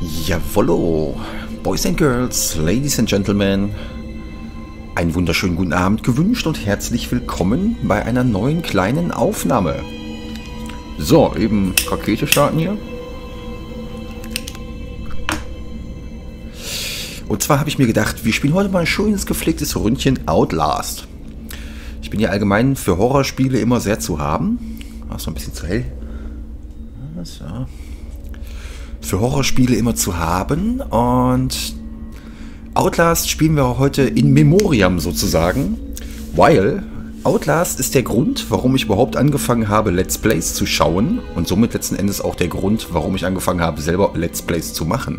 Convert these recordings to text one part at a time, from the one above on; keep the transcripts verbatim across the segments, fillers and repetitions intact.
Jawollo, Boys and Girls, Ladies and Gentlemen, einen wunderschönen guten Abend gewünscht und herzlich willkommen bei einer neuen kleinen Aufnahme. So, eben Rakete starten hier. Und zwar habe ich mir gedacht, wir spielen heute mal ein schönes gepflegtes Ründchen Outlast. Ich bin ja allgemein für Horrorspiele immer sehr zu haben. Ach, so ein bisschen zu hell. So. Für Horrorspiele immer zu haben. Und Outlast spielen wir heute in Memoriam sozusagen. Weil Outlast ist der Grund, warum ich überhaupt angefangen habe, Let's Plays zu schauen. Und somit letzten Endes auch der Grund, warum ich angefangen habe, selber Let's Plays zu machen.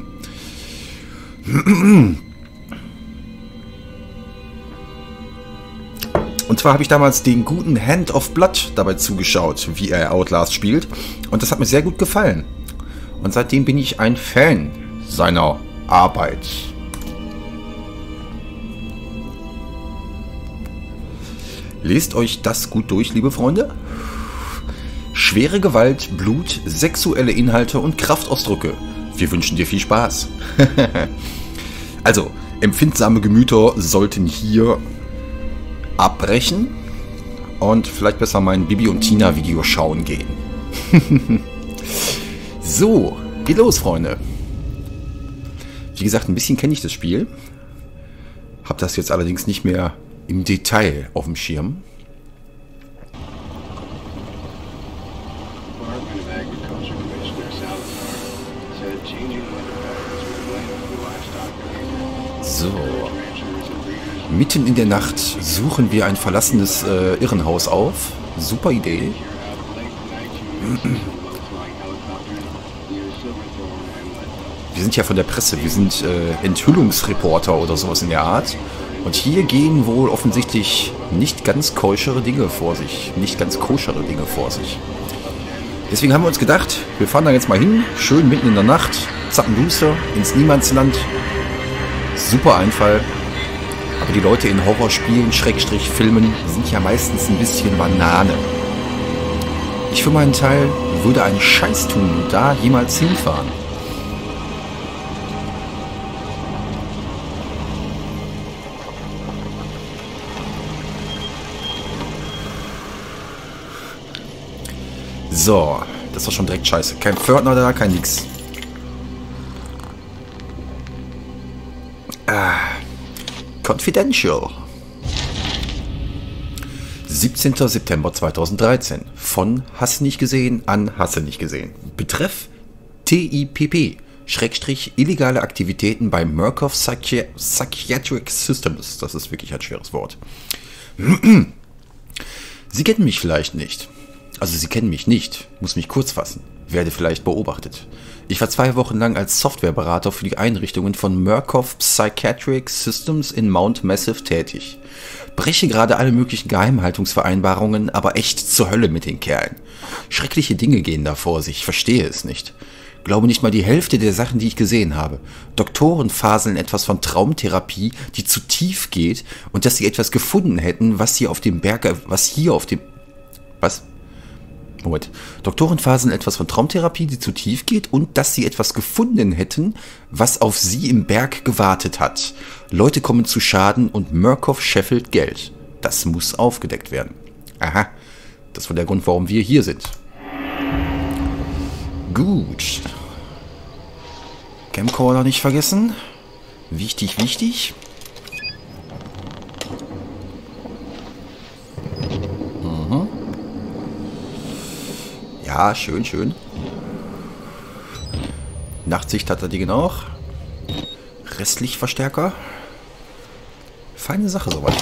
Und zwar habe ich damals den guten Hand of Blood dabei zugeschaut, wie er Outlast spielt. Und das hat mir sehr gut gefallen. Und seitdem bin ich ein Fan seiner Arbeit. Lest euch das gut durch, liebe Freunde. Schwere Gewalt, Blut, sexuelle Inhalte und Kraftausdrücke. Wir wünschen dir viel Spaß. Also, empfindsame Gemüter sollten hier abbrechen und vielleicht besser mein Bibi und Tina Video schauen gehen. So, geht los, Freunde. Wie gesagt, ein bisschen kenne ich das Spiel. Hab das jetzt allerdings nicht mehr im Detail auf dem Schirm. So. Mitten in der Nacht suchen wir ein verlassenes äh, Irrenhaus auf. Super Idee. Wir sind ja von der Presse, wir sind äh, Enthüllungsreporter oder sowas in der Art. Und hier gehen wohl offensichtlich nicht ganz koschere Dinge vor sich. Nicht ganz koschere Dinge vor sich. Deswegen haben wir uns gedacht, wir fahren da jetzt mal hin, schön mitten in der Nacht, zappenduster, ins Niemandsland. Super Einfall. Aber die Leute in Horrorspielen, Schrägstrich Filmen, sind ja meistens ein bisschen Banane. Ich für meinen Teil würde einen Scheiß tun und da jemals hinfahren. So, das war schon direkt scheiße. Kein Pförtner da, kein nix. Ah, Confidential. siebzehnter September zweitausenddreizehn. Von Hasse nicht gesehen an Hasse nicht gesehen. Betreff T I P P. Schrägstrich illegale Aktivitäten bei Murkoff Psychi Psychiatric Systems. Das ist wirklich ein schweres Wort. Sie kennen mich vielleicht nicht. Also Sie kennen mich nicht, muss mich kurz fassen, werde vielleicht beobachtet. Ich war zwei Wochen lang als Softwareberater für die Einrichtungen von Murkoff Psychiatric Systems in Mount Massive tätig. Breche gerade alle möglichen Geheimhaltungsvereinbarungen, aber echt zur Hölle mit den Kerlen. Schreckliche Dinge gehen da vor sich, verstehe es nicht. Glaube nicht mal die Hälfte der Sachen, die ich gesehen habe. Doktoren faseln etwas von Traumtherapie, die zu tief geht und dass sie etwas gefunden hätten, was hier auf dem Berg, was hier auf dem... Was? Moment. Doktoren faseln etwas von Traumtherapie, die zu tief geht und dass sie etwas gefunden hätten, was auf sie im Berg gewartet hat. Leute kommen zu Schaden und Murkoff scheffelt Geld. Das muss aufgedeckt werden. Aha, das war der Grund, warum wir hier sind. Gut. Camcorder nicht vergessen. Wichtig, wichtig. Mhm. Ja, schön, schön. Nachtsicht hat er die genau. Restlichtverstärker. Feine Sache soweit.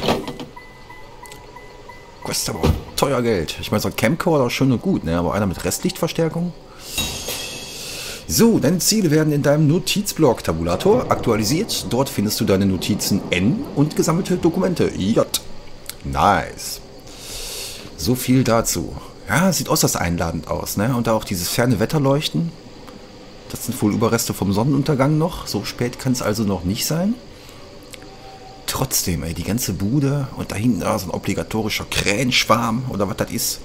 Kostet aber teuer Geld. Ich meine, so ein Camcorder schön und gut, ne? Aber einer mit Restlichtverstärkung. So, deine Ziele werden in deinem Notizblock-Tabulator aktualisiert. Dort findest du deine Notizen N und gesammelte Dokumente J. Nice. So viel dazu. Ja, sieht äußerst einladend aus, ne? Und da auch dieses ferne Wetterleuchten. Das sind wohl Überreste vom Sonnenuntergang noch. So spät kann es also noch nicht sein. Trotzdem, ey, die ganze Bude und da hinten da so ein obligatorischer Krähenschwarm oder was das ist,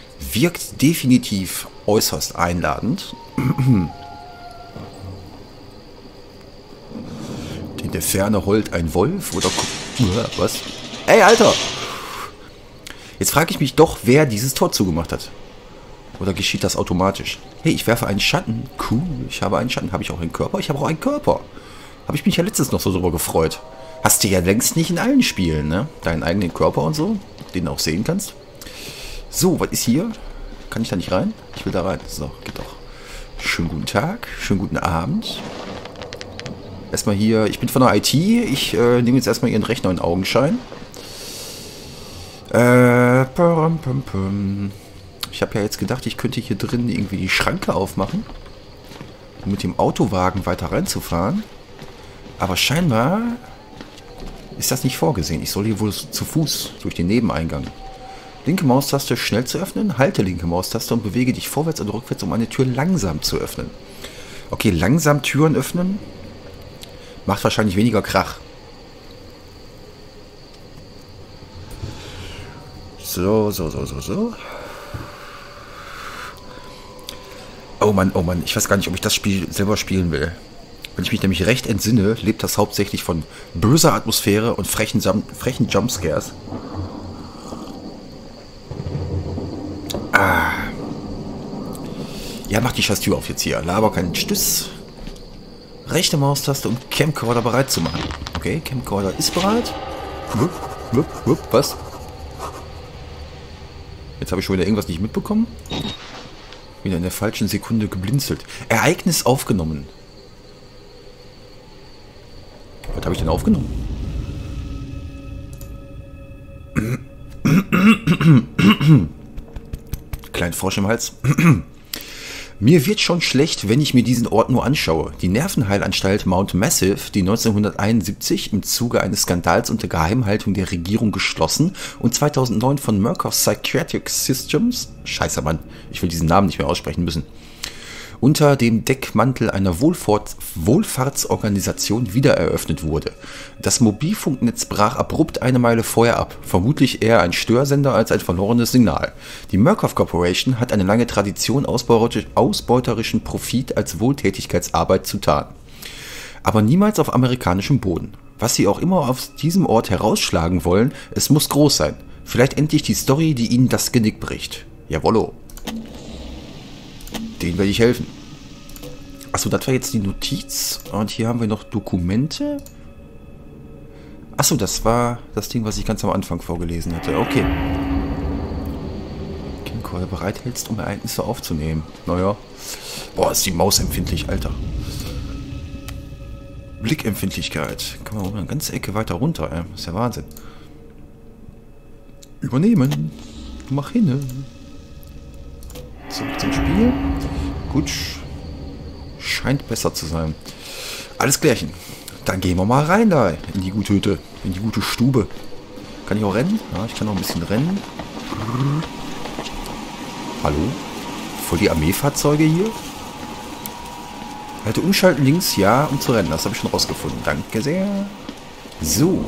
wirkt definitiv äußerst einladend. der Ferne heult ein Wolf oder... Was? Ey, Alter! Jetzt frage ich mich doch, wer dieses Tor zugemacht hat. Oder geschieht das automatisch? Hey, ich werfe einen Schatten. Cool, ich habe einen Schatten. Habe ich auch einen Körper? Ich habe auch einen Körper. Habe ich mich ja letztens noch so drüber gefreut. Hast du ja längst nicht in allen Spielen, ne? Deinen eigenen Körper und so, den du auch sehen kannst. So, was ist hier? Kann ich da nicht rein? Ich will da rein. So, geht doch. Schönen guten Tag, schönen guten Abend. Erstmal hier, ich bin von der I T. Ich äh, nehme jetzt erstmal Ihren Rechner in Augenschein. Äh, pum, pum, pum. Ich habe ja jetzt gedacht, ich könnte hier drin irgendwie die Schranke aufmachen, um mit dem Autowagen weiter reinzufahren. Aber scheinbar ist das nicht vorgesehen. Ich soll hier wohl zu Fuß durch den Nebeneingang. Linke Maustaste schnell zu öffnen, halte linke Maustaste und bewege dich vorwärts und rückwärts, um eine Tür langsam zu öffnen. Okay, langsam Türen öffnen macht wahrscheinlich weniger Krach. So, so, so, so, so. Oh Mann, oh Mann, ich weiß gar nicht, ob ich das Spiel selber spielen will. Wenn ich mich nämlich recht entsinne, lebt das hauptsächlich von böser Atmosphäre und frechen, frechen Jumpscares. Ah. Ja, mach die scheiß Tür auf jetzt hier. Laber keinen Stüss. Rechte Maustaste, um Camcorder bereit zu machen. Okay, Camcorder ist bereit. Wupp, wupp, wupp, was? Jetzt habe ich schon wieder irgendwas nicht mitbekommen. Wieder in der falschen Sekunde geblinzelt. Ereignis aufgenommen. Was habe ich denn aufgenommen? Kleinen Frosch im Hals. Mir wird schon schlecht, wenn ich mir diesen Ort nur anschaue. Die Nervenheilanstalt Mount Massive, die neunzehnhunderteinundsiebzig im Zuge eines Skandals unter Geheimhaltung der Regierung geschlossen und zweitausendneun von Murkoff Psychiatric Systems, scheiße Mann, ich will diesen Namen nicht mehr aussprechen müssen, unter dem Deckmantel einer Wohlfahrt, Wohlfahrtsorganisation wiedereröffnet wurde. Das Mobilfunknetz brach abrupt eine Meile vorher ab, vermutlich eher ein Störsender als ein verlorenes Signal. Die Murkoff Corporation hat eine lange Tradition ausbeuterischen Profit als Wohltätigkeitsarbeit zu tarnen. Aber niemals auf amerikanischem Boden. Was sie auch immer auf diesem Ort herausschlagen wollen, es muss groß sein. Vielleicht endlich die Story, die ihnen das Genick bricht. Jawollo. Den werde ich helfen. Achso, das war jetzt die Notiz. Und hier haben wir noch Dokumente. Achso, das war das Ding, was ich ganz am Anfang vorgelesen hatte. Okay. Camcorder bereithältst, um Ereignisse aufzunehmen. Naja. Boah, ist die Maus empfindlich, Alter. Blickempfindlichkeit. Kann man mal eine ganze Ecke weiter runter, ey. Ist ja Wahnsinn. Übernehmen. Mach hin. Zurück zum Spiel. Gut. Scheint besser zu sein. Alles klärchen. Dann gehen wir mal rein da in die gute Hütte. In die gute Stube. Kann ich auch rennen? Ja, ich kann auch ein bisschen rennen. Hallo? Voll die Armeefahrzeuge hier? Halte umschalten links, ja, um zu rennen. Das habe ich schon rausgefunden. Danke sehr. So.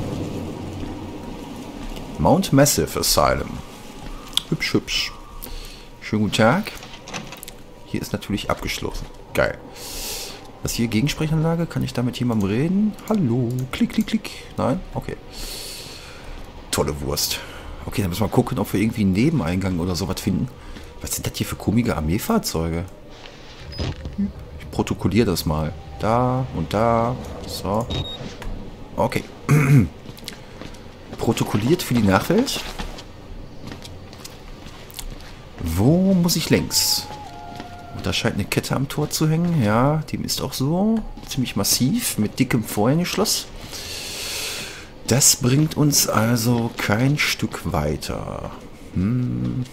Mount Massive Asylum. Hübsch, hübsch. Schönen guten Tag. Hier ist natürlich abgeschlossen. Geil. Was hier? Gegensprechanlage? Kann ich da mit jemandem reden? Hallo? Klick, klick, klick. Nein? Okay. Tolle Wurst. Okay, dann müssen wir mal gucken, ob wir irgendwie einen Nebeneingang oder sowas finden. Was sind das hier für komische Armeefahrzeuge? Ich protokolliere das mal. Da und da. So. Okay. Protokolliert für die Nachwelt. Wo muss ich längs? Da scheint eine Kette am Tor zu hängen. Ja, dem ist auch so. Ziemlich massiv, mit dickem Vorhängeschloss. Das bringt uns also kein Stück weiter. Hm.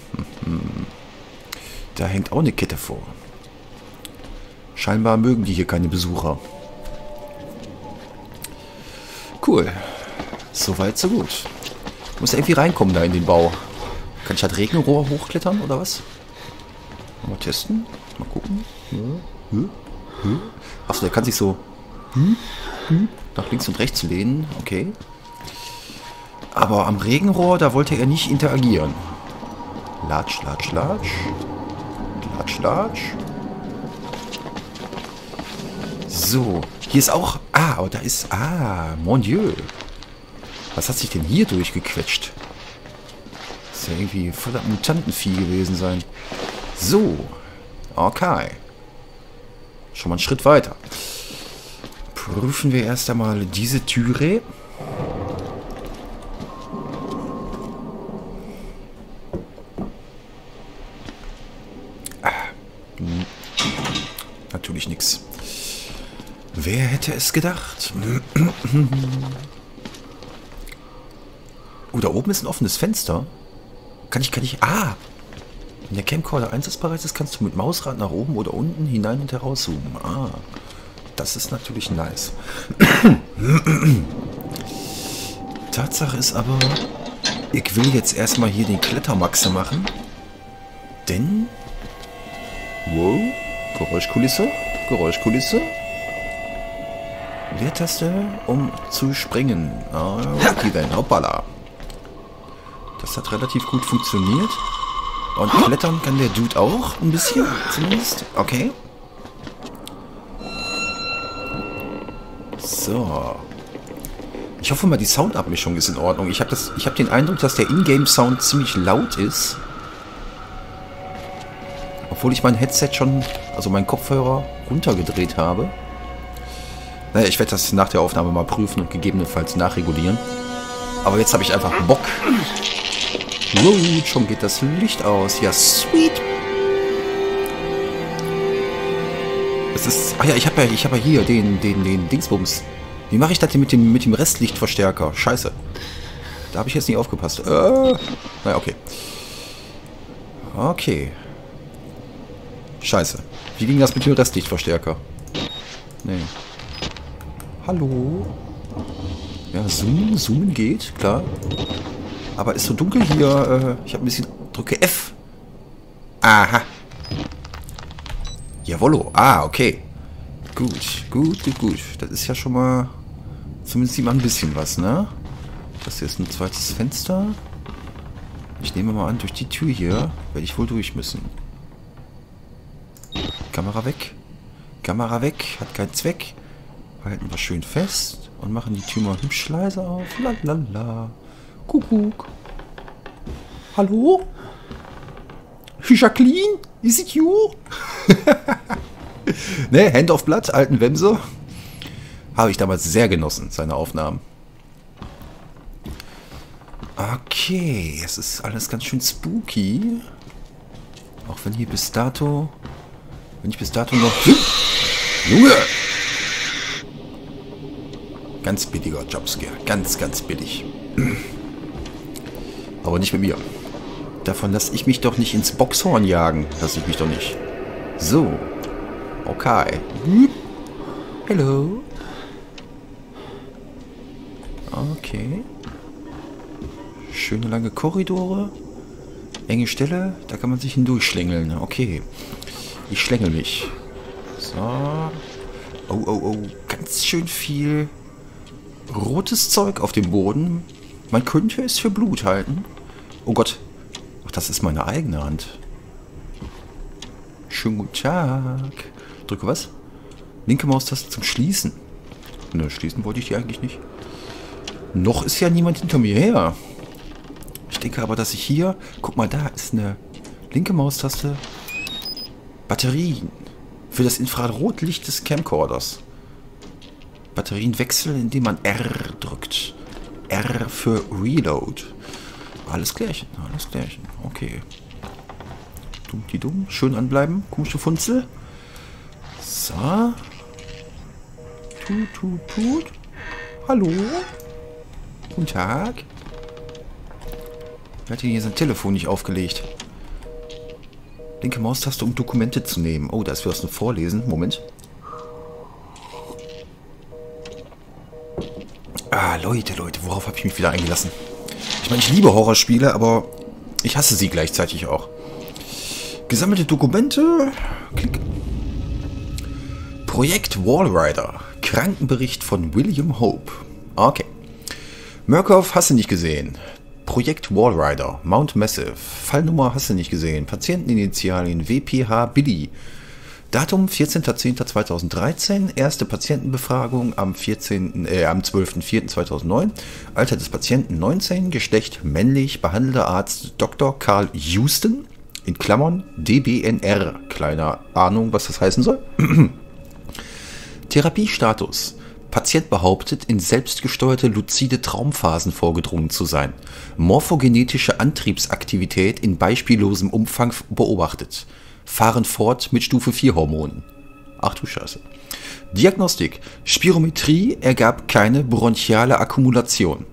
Da hängt auch eine Kette vor. Scheinbar mögen die hier keine Besucher. Cool. Soweit, so gut. Ich muss irgendwie reinkommen da in den Bau. Kann ich halt Regenrohr hochklettern oder was? Mal testen. Mal gucken. Achso, der kann sich so nach links und rechts lehnen. Okay. Aber am Regenrohr, da wollte er nicht interagieren. Latsch, latsch, latsch. Latsch, latsch. So, hier ist auch... Ah, aber da ist... Ah, mon Dieu. Was hat sich denn hier durchgequetscht? Das ist ja irgendwie voller Mutantenvieh gewesen sein. So. Okay. Schon mal einen Schritt weiter. Prüfen wir erst einmal diese Türe. Ah. Hm. Natürlich nichts. Wer hätte es gedacht? Oh, da oben ist ein offenes Fenster. Kann ich, kann ich... Ah! Wenn der Camcorder einsatzbereit ist, kannst du mit Mausrad nach oben oder unten hinein und heraus zoomen. Ah, das ist natürlich nice. Tatsache ist aber, ich will jetzt erstmal hier den Klettermaxe machen. Denn... Wow, Geräuschkulisse, Geräuschkulisse. Leertaste, um zu springen. Ah, okay, dann, hoppala. Das hat relativ gut funktioniert. Und klettern kann der Dude auch ein bisschen, zumindest. Okay. So. Ich hoffe mal, die Soundabmischung ist in Ordnung. Ich habe das, ich habe den Eindruck, dass der Ingame-Sound ziemlich laut ist. Obwohl ich mein Headset schon, also meinen Kopfhörer, runtergedreht habe. Naja, ich werde das nach der Aufnahme mal prüfen und gegebenenfalls nachregulieren. Aber jetzt habe ich einfach Bock. Wow, schon geht das Licht aus. Ja, sweet. Es ist... Ah ja, ich habe ja, ich habe ja hier den, den, den Dingsbums. Wie mache ich das denn mit dem, mit dem Restlichtverstärker? Scheiße. Da habe ich jetzt nicht aufgepasst. Äh, naja, okay. Okay. Scheiße. Wie ging das mit dem Restlichtverstärker? Nee. Hallo? Ja, zoomen, zoomen geht, klar. Aber ist so dunkel hier. Äh, ich habe ein bisschen... Drücke F. Aha. Jawollo. Ah, okay. Gut, gut, gut, gut. Das ist ja schon mal... Zumindest sieht man ein bisschen was, ne? Das hier ist ein zweites Fenster. Ich nehme mal an, durch die Tür hier werde ich wohl durch müssen. Kamera weg. Kamera weg. Hat keinen Zweck. Halten wir schön fest und machen die Tür mal hübsch leise auf. Lalala. Kuckuck. Hallo? Jacqueline? Is it you? Ne, Hand of Blood, alten Wemse. Habe ich damals sehr genossen, seine Aufnahmen. Okay, es ist alles ganz schön spooky. Auch wenn hier bis dato... Wenn ich bis dato noch... Junge! Ganz billiger Jumpscare. Ganz, ganz billig. Aber nicht mit mir. Davon lasse ich mich doch nicht ins Boxhorn jagen. Lasse ich mich doch nicht. So. Okay. Hello. Okay. Schöne lange Korridore. Enge Stelle. Da kann man sich hindurchschlängeln. Okay. Ich schlängel mich. So. Oh, oh, oh. Ganz schön viel rotes Zeug auf dem Boden. Man könnte es für Blut halten. Oh Gott. Ach, das ist meine eigene Hand. Schönen guten Tag. Drücke was? Linke Maustaste zum Schließen. Ne, schließen wollte ich die eigentlich nicht. Noch ist ja niemand hinter mir her. Ich denke aber, dass ich hier... Guck mal, da ist eine linke Maustaste. Batterien. Für das Infrarotlicht des Camcorders. Batterien wechseln, indem man R drückt. R für Reload. Alles klärchen, alles klärchen. Okay. Dumm, die dumm. Schön anbleiben. Komische Funzel. So. Tut, tut, tut. Hallo. Guten Tag. Wer hat hier sein Telefon nicht aufgelegt? Linke Maustaste, um Dokumente zu nehmen. Oh, da ist was zum Vorlesen. Moment. Ah, Leute, Leute, worauf habe ich mich wieder eingelassen? Ich meine, ich liebe Horrorspiele, aber ich hasse sie gleichzeitig auch. Gesammelte Dokumente. Klick. Projekt Wallrider. Krankenbericht von William Hope. Okay. Murkoff, hast du nicht gesehen. Projekt Wallrider. Mount Massive. Fallnummer hast du nicht gesehen. Patienteninitialien W P H Billy. Datum vierzehnter zehnter zweitausenddreizehn, erste Patientenbefragung am, vierzehnten, äh, am zwölfter vierter zweitausendneun, Alter des Patienten neunzehn, Geschlecht männlich, behandelnder Arzt Doktor Carl Houston, in Klammern D B N R, kleine Ahnung, was das heißen soll. Therapiestatus. Patient behauptet, in selbstgesteuerte luzide Traumphasen vorgedrungen zu sein. Morphogenetische Antriebsaktivität in beispiellosem Umfang beobachtet. Fahren fort mit Stufe vier Hormonen. Ach du Scheiße. Diagnostik. Spirometrie ergab keine bronchiale Akkumulation.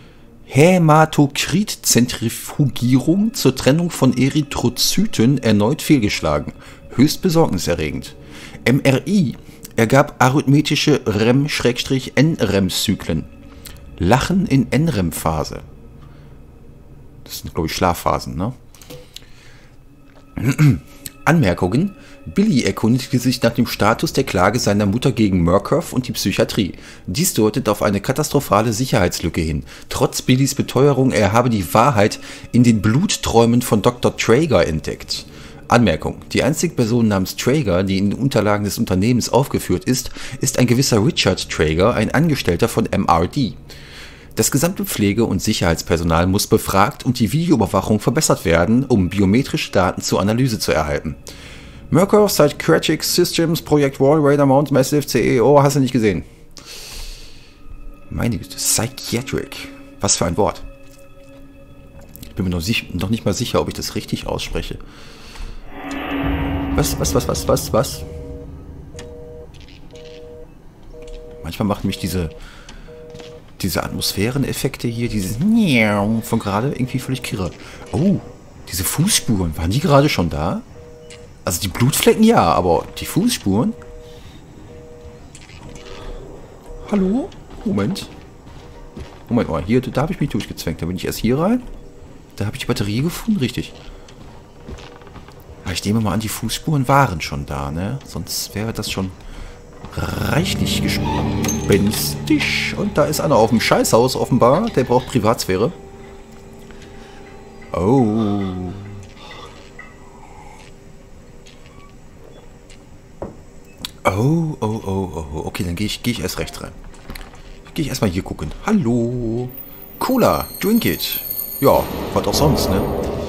Hämatokrit-Zentrifugierung zur Trennung von Erythrozyten erneut fehlgeschlagen. Höchst besorgniserregend. M R I ergab arrhythmetische R E M-N R E M-Zyklen. Lachen in N R E M-Phase. Das sind, glaube ich, Schlafphasen, ne? Anmerkungen. Billy erkundigte sich nach dem Status der Klage seiner Mutter gegen Murkoff und die Psychiatrie. Dies deutet auf eine katastrophale Sicherheitslücke hin. Trotz Billys Beteuerung, er habe die Wahrheit in den Blutträumen von Doktor Traeger entdeckt. Anmerkung. Die einzige Person namens Traeger, die in den Unterlagen des Unternehmens aufgeführt ist, ist ein gewisser Richard Traeger, ein Angestellter von M R D. Das gesamte Pflege- und Sicherheitspersonal muss befragt und die Videoüberwachung verbessert werden, um biometrische Daten zur Analyse zu erhalten. Murkoff Psychiatric Systems Projekt Wall Raider Mount Massive C E O, hast du nicht gesehen. Meine Güte, Psychiatric. Was für ein Wort. Ich bin mir noch, sich, noch nicht mal sicher, ob ich das richtig ausspreche. Was, was, was, was, was, was? Manchmal machen mich diese diese Atmosphäreneffekte hier, dieses von gerade irgendwie völlig kirre. Oh, diese Fußspuren, waren die gerade schon da? Also die Blutflecken ja, aber die Fußspuren? Hallo? Moment. Moment mal, hier, da habe ich mich durchgezwängt. Da bin ich erst hier rein. Da habe ich die Batterie gefunden, richtig. Ich nehme mal an, die Fußspuren waren schon da, ne? Sonst wäre das schon reichlich gespenstisch. Und da ist einer auf dem Scheißhaus offenbar. Der braucht Privatsphäre. Oh. Oh, oh, oh, oh. Okay, dann gehe ich, geh ich erst rechts rein. Gehe ich erstmal hier gucken. Hallo. Cola, drink it. Ja, was auch sonst, ne?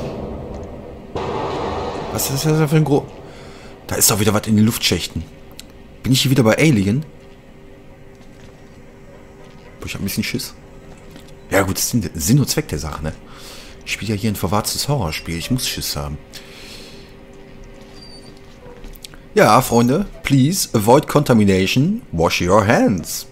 Was ist das für ein Gro... Da ist doch wieder was in den Luftschächten. Bin ich hier wieder bei Alien? Ich hab ein bisschen Schiss. Ja gut, das ist Sinn und Zweck der Sache, ne? Ich spiele ja hier ein verwahrtes Horrorspiel. Ich muss Schiss haben. Ja, Freunde, please avoid contamination. Wash your hands.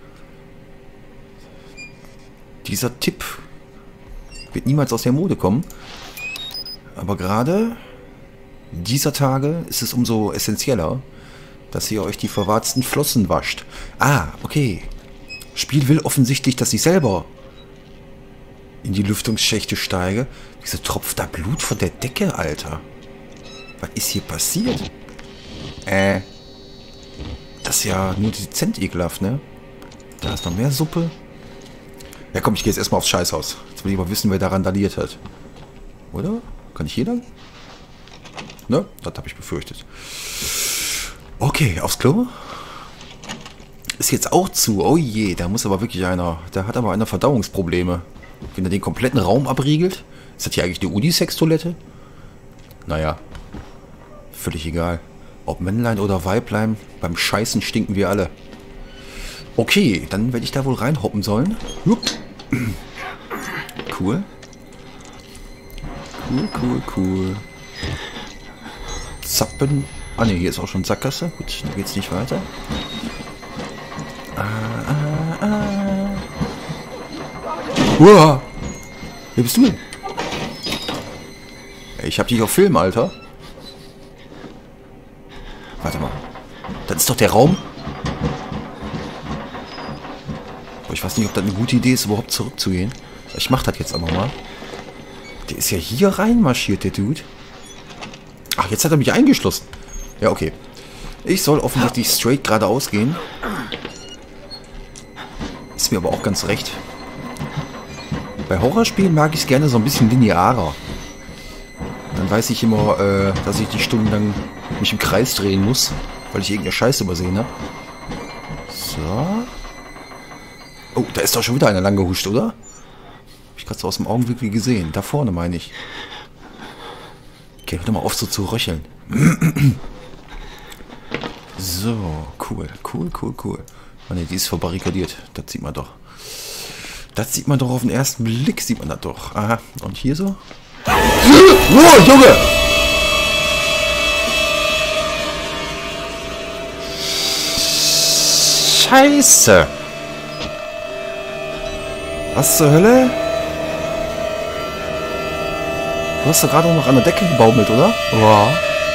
Dieser Tipp wird niemals aus der Mode kommen. Aber gerade dieser Tage ist es umso essentieller, dass ihr euch die verwarzten Flossen wascht. Ah, okay. Spiel will offensichtlich, dass ich selber in die Lüftungsschächte steige. Wieso tropft da Blut von der Decke, Alter? Was ist hier passiert? Äh. Das ist ja nur dezent ekelhaft, ne? Da ist noch mehr Suppe. Ja komm, ich gehe jetzt erstmal aufs Scheißhaus. Jetzt will ich mal wissen, wer da randaliert hat. Oder? Kann ich hier lang? Ne? Das habe ich befürchtet. Okay, aufs Klo. Ist jetzt auch zu. Oh je, da muss aber wirklich einer... Da hat aber einer Verdauungsprobleme. Wenn er den kompletten Raum abriegelt. Ist das hier eigentlich eine Unisex-Toilette? Naja. Völlig egal. Ob Männlein oder Weiblein, beim Scheißen stinken wir alle. Okay, dann werde ich da wohl reinhoppen sollen. Jupp. Cool. Cool, cool, cool. Zappen. Ah ne, hier ist auch schon Sackgasse. Gut, da geht's nicht weiter. Ah, ah, ah. Uah. Wer bist du denn? Ich hab dich auf Film, Alter. Warte mal. Das ist doch der Raum. Boah, ich weiß nicht, ob das eine gute Idee ist, überhaupt zurückzugehen. Ich mach das jetzt aber mal. Der ist ja hier reinmarschiert, der Dude. Ach, jetzt hat er mich eingeschlossen. Ja, okay. Ich soll offensichtlich straight geradeaus gehen. Ist mir aber auch ganz recht. Bei Horrorspielen mag ich es gerne so ein bisschen linearer. Dann weiß ich immer, äh, dass ich die stundenlang mich im Kreis drehen muss, weil ich irgendeine Scheiße übersehen habe. So. Oh, da ist doch schon wieder einer lang gehuscht, oder? Hab ich gerade so aus dem Augenwinkel gesehen. Da vorne, meine ich. Okay, hör doch mal auf so zu röcheln. So, cool, cool, cool, cool. Oh ne, die ist verbarrikadiert. Das sieht man doch. Das sieht man doch auf den ersten Blick, sieht man das doch. Aha, und hier so? Oh, Junge! Scheiße! Was zur Hölle? Du hast doch gerade noch an der Decke gebaumelt, oder? Ja.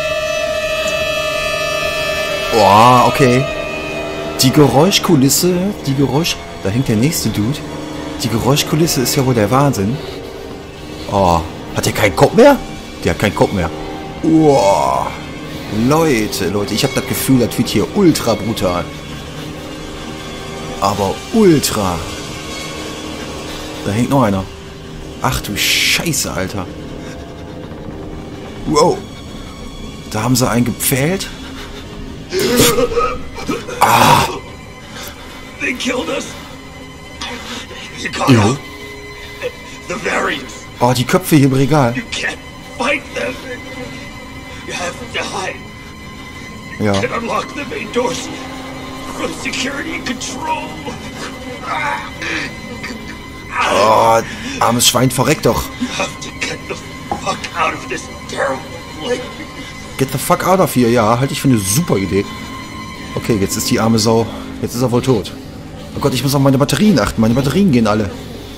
Boah, okay. Die Geräuschkulisse, die Geräusch... Da hängt der nächste Dude. Die Geräuschkulisse ist ja wohl der Wahnsinn. Oh, hat der keinen Kopf mehr? Der hat keinen Kopf mehr. Oh, Leute, Leute, ich habe das Gefühl, das wird hier ultra brutal. Aber ultra. Da hängt noch einer. Ach du Scheiße, Alter. Wow. Da haben sie einen gepfählt. Ah. They killed us. Jo. The variants. Oh, die Köpfe hier im Regal. You can't fight them. You have to hide. Ja. You can unlock the main doors from security control. Oh, armes Schwein, verreckt doch. You have to get the fuck out of this terrible place. Get the fuck out of here. Ja, halte ich für eine super Idee. Okay, jetzt ist die arme Sau. Jetzt ist er wohl tot. Oh Gott, ich muss auf meine Batterien achten. Meine Batterien gehen alle.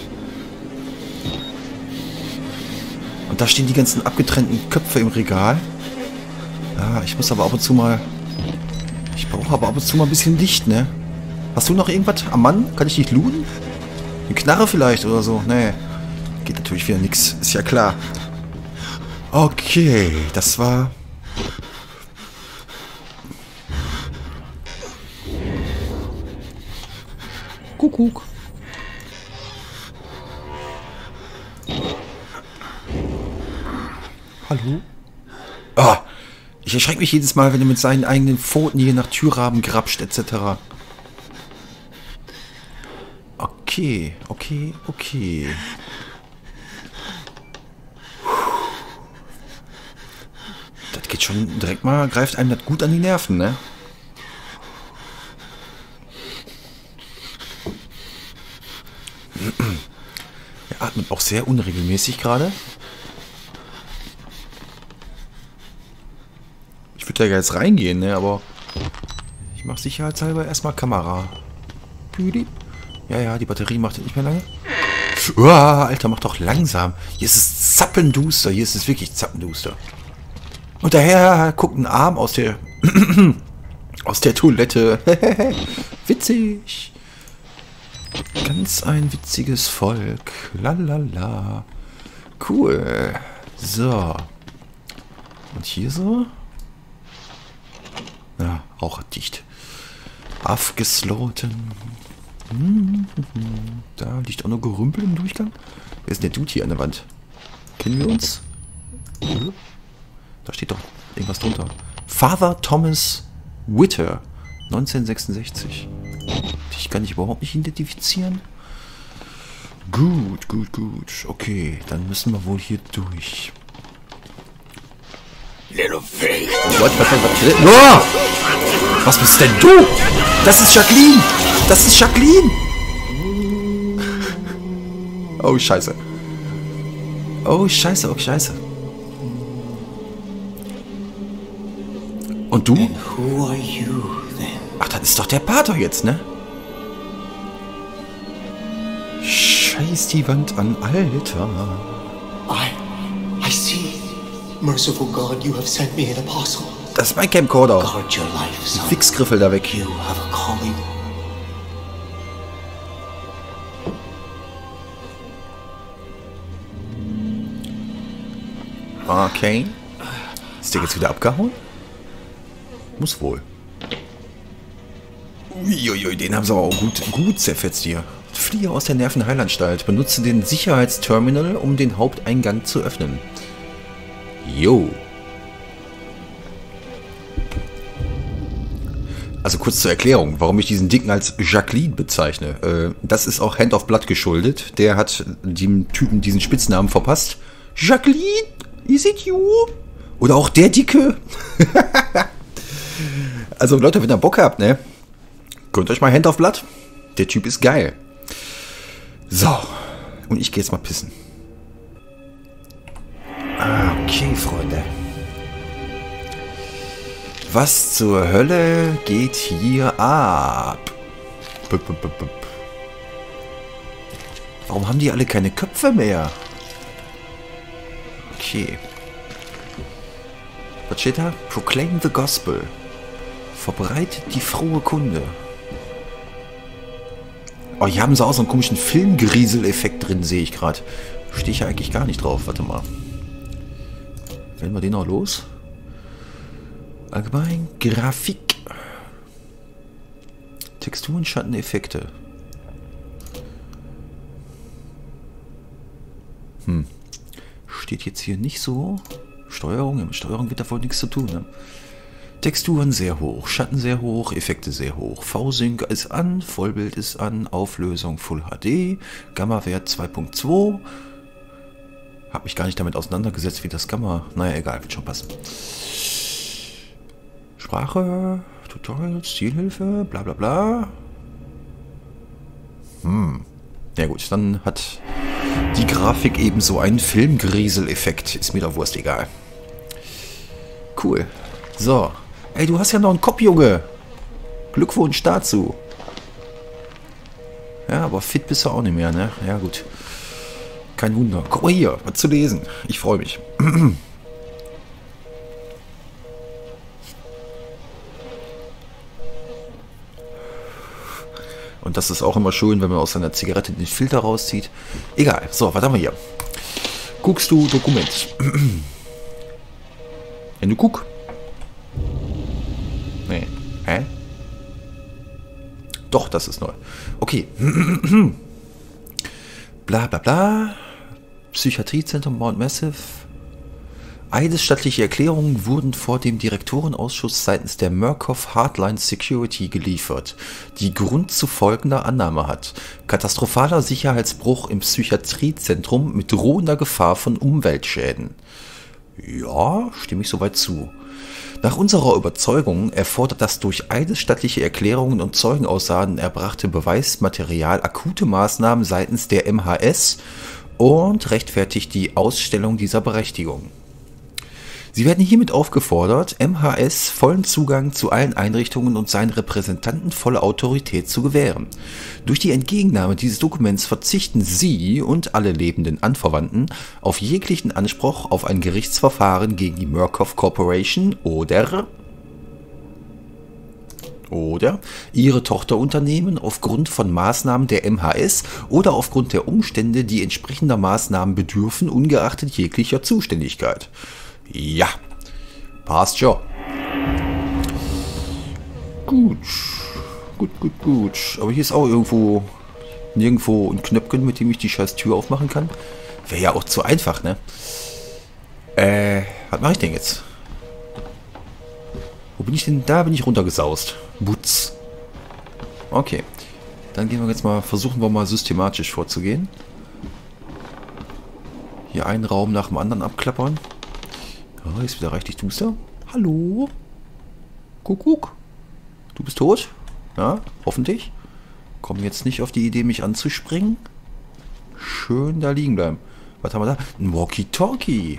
Und da stehen die ganzen abgetrennten Köpfe im Regal. Ja, ich muss aber ab und zu mal... Ich brauche aber ab und zu mal ein bisschen Licht, ne? Hast du noch irgendwas am Mann? Kann ich dich looten? Eine Knarre vielleicht oder so? Nee. Geht natürlich wieder nix. Ist ja klar. Okay, das war... Kuckuck. Hallo? Ah, ich erschrecke mich jedes Mal, wenn er mit seinen eigenen Pfoten hier nach Türrahmen grapscht, et cetera. Okay, okay, okay. Das geht schon direkt mal, greift einem das gut an die Nerven, ne? Er atmet auch sehr unregelmäßig gerade. Ich würde da jetzt reingehen, ne, aber ich mache sicherheitshalber erstmal Kamera. Ja, ja, die Batterie macht nicht mehr lange. Uah, Alter, mach doch langsam. Hier ist es zappenduster. Hier ist es wirklich zappenduster. Und daher guckt ein Arm aus der aus der Toilette. Witzig. Ganz ein witziges Volk. Lalala. Cool. So. Und hier so? Ja, auch dicht. Abgesloten. Da liegt auch noch Gerümpel im Durchgang. Wer ist denn der Dude hier an der Wand? Kennen wir uns? Da steht doch irgendwas drunter. Father Thomas Witter, neunzehnhundertsechsundsechzig. Ich kann dich überhaupt nicht identifizieren. Gut, gut, gut. Okay, dann müssen wir wohl hier durch. Little pig. Was, was, was, was, oh! Was bist denn du? Das ist Jacqueline! Das ist Jacqueline! Oh, scheiße. Oh, scheiße, oh, scheiße. Und du? Who are you then? Ach, das ist doch der Pater jetzt, ne? Scheiß die Wand an, Alter. I, I see. Merciful God, you have sent me an apostle. Das ist mein Camcorder. Guard your life, son. Fixgriffel da weg. You have a calling. Okay. Ist der jetzt wieder abgehauen? Muss wohl. Uiuiui, den haben sie aber auch gut, gut zerfetzt hier. Fliehe aus der Nervenheilanstalt. Benutze den Sicherheitsterminal, um den Haupteingang zu öffnen. Jo. Also kurz zur Erklärung, warum ich diesen Dicken als Jacqueline bezeichne. Äh, das ist auch Hand of Blood geschuldet. Der hat dem Typen diesen Spitznamen verpasst. Jacqueline, is it you? Oder auch der Dicke. Also Leute, wenn ihr Bock habt, ne? Gönnt euch mal Hand of Blood. Der Typ ist geil. So. Und ich gehe jetzt mal pissen. Ah, okay, Freunde. Was zur Hölle geht hier ab? Bup, bup, bup, bup. Warum haben die alle keine Köpfe mehr? Okay. Was steht da? Proclaim the Gospel. Verbreitet die frohe Kunde. Oh, hier haben sie auch so einen komischen Filmgriesel-Effekt drin, sehe ich gerade. Stehe ich ja eigentlich gar nicht drauf. Warte mal. Werden wir den auch los? Allgemein Grafik. Texturen, Schatten, Effekte. Hm. Steht jetzt hier nicht so. Steuerung, ja, mit Steuerung wird da wohl nichts zu tun, ne? Texturen sehr hoch, Schatten sehr hoch, Effekte sehr hoch. V-Sync ist an, Vollbild ist an, Auflösung Full H D, Gamma-Wert zwei Punkt zwei. Hab mich gar nicht damit auseinandergesetzt, wie das Gamma... Naja, egal, wird schon passen. Sprache, Tutorials, Zielhilfe, bla bla bla. Hm. Ja gut, dann hat die Grafik eben so einen Filmgriesel-Effekt. Ist mir doch Wurst egal. Cool. So. Ey, du hast ja noch einen Kopf, Junge. Glückwunsch dazu. Ja, aber fit bist du auch nicht mehr, ne? Ja gut. Kein Wunder. Guck mal hier, was zu lesen. Ich freue mich. Und das ist auch immer schön, wenn man aus seiner Zigarette den Filter rauszieht. Egal. So, was haben wir hier? Guckst du Dokument. Wenn du guck. Nee. Hä? Doch, das ist neu. Okay. Bla bla bla. Psychiatriezentrum Mount Massive. Eidesstattliche Erklärungen wurden vor dem Direktorenausschuss seitens der Murkoff Hardline Security geliefert, die Grund zu folgender Annahme hat. Katastrophaler Sicherheitsbruch im Psychiatriezentrum mit drohender Gefahr von Umweltschäden. Ja, stimme ich soweit zu. Nach unserer Überzeugung erfordert das durch eidesstattliche Erklärungen und Zeugenaussagen erbrachte Beweismaterial akute Maßnahmen seitens der M H S und rechtfertigt die Ausstellung dieser Berechtigung. Sie werden hiermit aufgefordert, M H S vollen Zugang zu allen Einrichtungen und seinen Repräsentanten volle Autorität zu gewähren. Durch die Entgegennahme dieses Dokuments verzichten Sie und alle lebenden Anverwandten auf jeglichen Anspruch auf ein Gerichtsverfahren gegen die Murkoff Corporation oder oder ihre Tochterunternehmen aufgrund von Maßnahmen der M H S oder aufgrund der Umstände, die entsprechender Maßnahmen bedürfen, ungeachtet jeglicher Zuständigkeit. Ja, passt schon. Gut, gut, gut, gut. Aber hier ist auch irgendwo, nirgendwo ein Knöpfchen, mit dem ich die scheiß Tür aufmachen kann. Wäre ja auch zu einfach, ne? Äh, was mache ich denn jetzt? Wo bin ich denn? Da bin ich runtergesaust. Butz. Okay. Dann gehen wir jetzt mal, versuchen wir mal systematisch vorzugehen. Hier einen Raum nach dem anderen abklappern. Oh, ist wieder richtig duster. Hallo? Kuckuck. Du bist tot? Ja, hoffentlich. Komm jetzt nicht auf die Idee, mich anzuspringen. Schön da liegen bleiben. Was haben wir da? Ein Walkie-Talkie.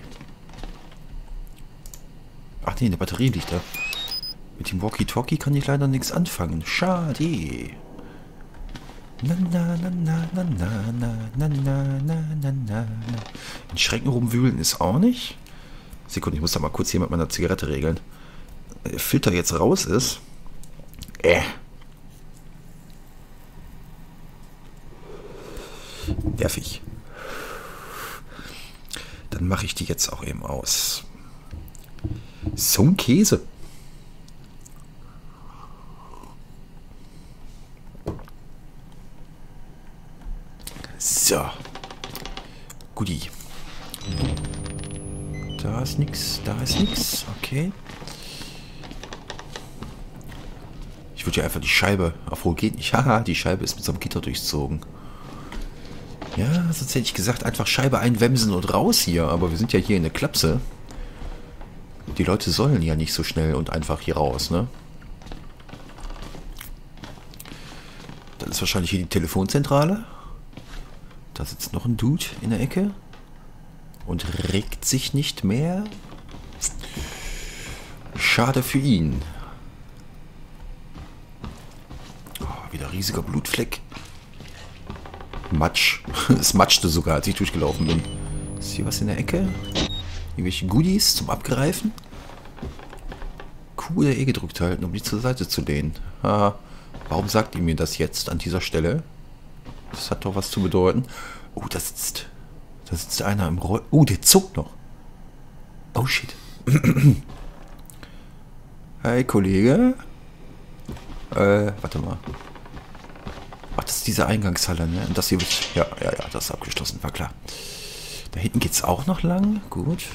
Ach nee, eine Batterie liegt da. Mit dem Walkie-Talkie kann ich leider nichts anfangen. Schade. Na na na na na na na na na na na. In Schrecken rumwühlen ist auch nicht. Sekunde, ich muss da mal kurz hier mit meiner Zigarette regeln. Der Filter jetzt raus ist. Äh. Nervig. Dann mache ich die jetzt auch eben aus. So ein Käse. So. Guti. Da ist nichts. Da ist nichts. Okay. Ich würde ja einfach die Scheibe... Obwohl, geht nicht. Haha, die Scheibe ist mit so einem Gitter durchzogen. Ja, sonst hätte ich gesagt, einfach Scheibe einwemsen und raus hier. Aber wir sind ja hier in der Klapse. Die Leute sollen ja nicht so schnell und einfach hier raus, ne? Das ist wahrscheinlich hier die Telefonzentrale. Da sitzt noch ein Dude in der Ecke. Und regt sich nicht mehr. Schade für ihn. Oh, wieder riesiger Blutfleck. Matsch. Es matschte sogar, als ich durchgelaufen bin. Ist hier was in der Ecke? Irgendwelche Goodies zum Abgreifen? Q oder E gedrückt halten, um die zur Seite zu lehnen. Ah, warum sagt ihr mir das jetzt an dieser Stelle? Das hat doch was zu bedeuten. Oh, da sitzt... Da sitzt einer im Roll... Oh, der zuckt noch. Oh, shit. Hi, Kollege. Äh, warte mal. Ach, das ist diese Eingangshalle, ne? Und das hier wird... Ja, ja, ja, das ist abgeschlossen, war klar. Da hinten geht's auch noch lang. Gut.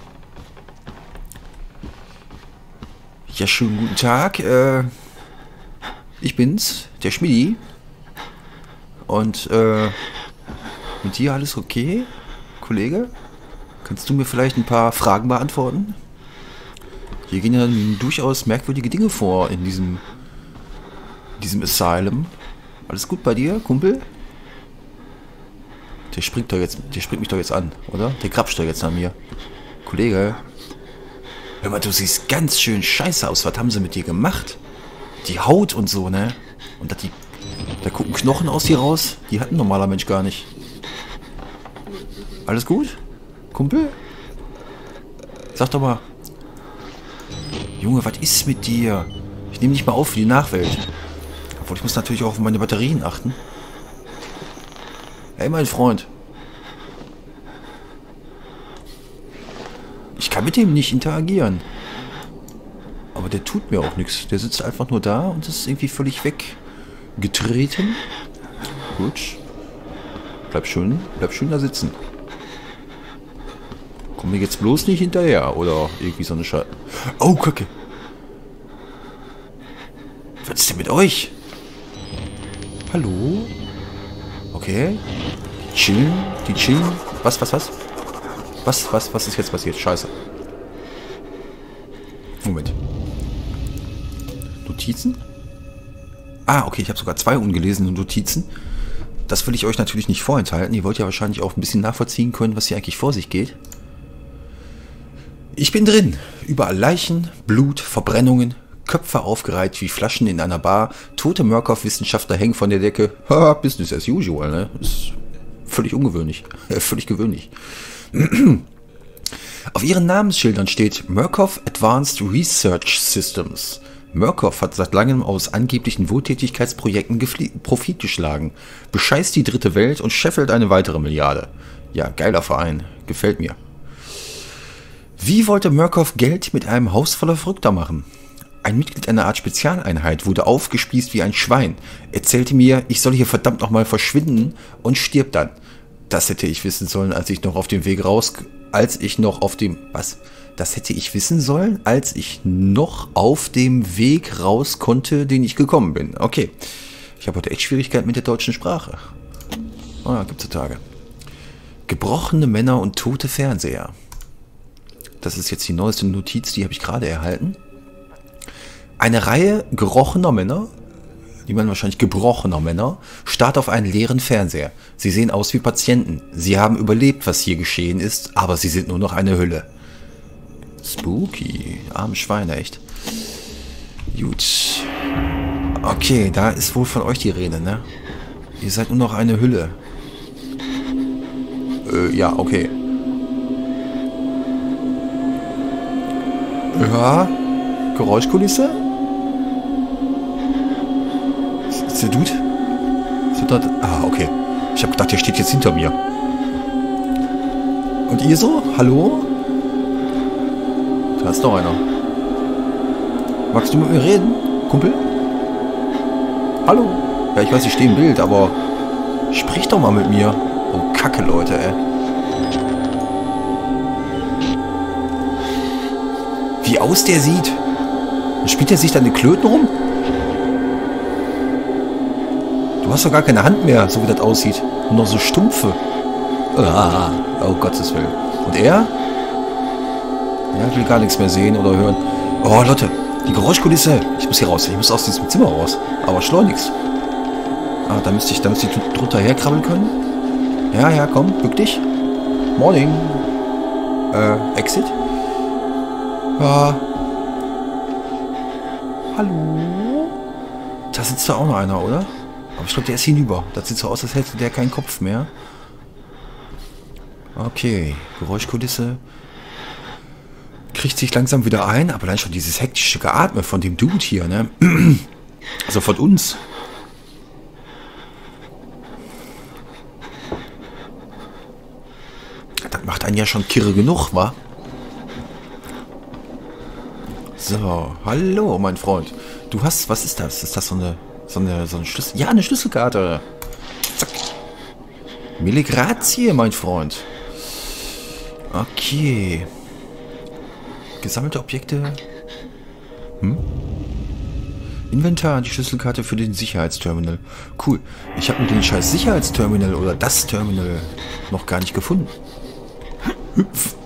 Ja, schönen guten Tag. Äh, ich bin's, der Schmidi. Und, äh, mit dir alles okay, Kollege? Kannst du mir vielleicht ein paar Fragen beantworten? Hier gehen ja durchaus merkwürdige Dinge vor in diesem, in diesem Asylum. Alles gut bei dir, Kumpel? Der springt doch jetzt, der springt mich doch jetzt an, oder? Der krapscht doch jetzt an mir. Kollege. Hör mal, du siehst ganz schön scheiße aus. Was haben sie mit dir gemacht? Die Haut und so, ne? Und da die, da gucken Knochen aus dir raus. Die hat ein normaler Mensch gar nicht. Alles gut? Kumpel? Sag doch mal. Junge, was ist mit dir? Ich nehme dich mal auf für die Nachwelt. Obwohl, ich muss natürlich auch auf meine Batterien achten. Hey, mein Freund. Ich kann mit dem nicht interagieren. Aber der tut mir auch nichts. Der sitzt einfach nur da und ist irgendwie völlig weggetreten. Gut. Bleib schön, bleib schön da sitzen. Komm mir jetzt bloß nicht hinterher. Oder irgendwie so eine Scheiße. Oh, Kacke. Was ist denn mit euch? Hallo? Okay. Die chillen, die chillen. Was, was, was? Was, was, was ist jetzt passiert? Scheiße. Moment. Notizen? Ah, okay, ich habe sogar zwei ungelesene Notizen. Das will ich euch natürlich nicht vorenthalten. Ihr wollt ja wahrscheinlich auch ein bisschen nachvollziehen können, was hier eigentlich vor sich geht. Ich bin drin. Überall Leichen, Blut, Verbrennungen, Köpfe aufgereiht wie Flaschen in einer Bar. Tote Murkoff-Wissenschaftler hängen von der Decke. Ha, Business as usual, ne? Ist völlig ungewöhnlich. Äh, völlig gewöhnlich. Auf ihren Namensschildern steht Murkoff Advanced Research Systems. Murkoff hat seit langem aus angeblichen Wohltätigkeitsprojekten Profit geschlagen, bescheißt die dritte Welt und scheffelt eine weitere Milliarde. Ja, geiler Verein. Gefällt mir. Wie wollte Murkoff Geld mit einem Haus voller Verrückter machen? Ein Mitglied einer Art Spezialeinheit wurde aufgespießt wie ein Schwein, erzählte mir, ich soll hier verdammt nochmal verschwinden und stirb dann. Das hätte ich wissen sollen, als ich noch auf dem Weg raus... Als ich noch auf dem... Was? Das hätte ich wissen sollen, als ich noch auf dem Weg raus konnte, den ich gekommen bin. Okay. Ich habe heute echt Schwierigkeiten mit der deutschen Sprache. Ah, gibt's so Tage. Gebrochene Männer und tote Fernseher. Das ist jetzt die neueste Notiz, die habe ich gerade erhalten. Eine Reihe gerochener Männer, die man wahrscheinlich gebrochener Männer, starrt auf einen leeren Fernseher. Sie sehen aus wie Patienten. Sie haben überlebt, was hier geschehen ist, aber sie sind nur noch eine Hülle. Spooky. Arme Schweine, echt. Gut. Okay, da ist wohl von euch die Rede, ne? Ihr seid nur noch eine Hülle. Äh, ja, okay. Ja, Geräuschkulisse? Ist der Dude? Ist der dort? Ah, okay. Ich habe gedacht, der steht jetzt hinter mir. Und ihr so? Hallo? Da ist noch einer. Magst du mit mir reden, Kumpel? Hallo? Ja, ich weiß, ich stehe im Bild, aber sprich doch mal mit mir. Oh, Kacke, Leute, ey. Wie aus der sieht. Spielt er sich da eine Klöten rum? Du hast doch gar keine Hand mehr, so wie das aussieht. Und noch so stumpfe. Ah, oh Gottes Willen. Und er? Er will gar nichts mehr sehen oder hören. Oh, Leute, die Geräuschkulisse. Ich muss hier raus. Ich muss aus diesem Zimmer raus. Aber schleunigst. Ah, da müsste ich, da müsste ich drunter herkrabbeln können. Ja, ja, komm, bück dich. Morning. Äh, Exit. Ja. Hallo? Da sitzt da auch noch einer, oder? Aber ich glaube, der ist hinüber. Das sieht so aus, als hätte der keinen Kopf mehr. Okay, Geräuschkulisse. Kriegt sich langsam wieder ein, aber dann schon dieses hektische Geatme von dem Dude hier, ne? Also von uns. Das macht einen ja schon kirre genug, wa? So, hallo, mein Freund. Du hast, was ist das? Ist das so eine, so eine, so eine Schlüssel? Ja, eine Schlüsselkarte. Zack. Mille grazie, mein Freund. Okay. Gesammelte Objekte. Hm? Inventar, die Schlüsselkarte für den Sicherheitsterminal. Cool. Ich habe den scheiß Sicherheitsterminal oder das Terminal noch gar nicht gefunden. Hüpf.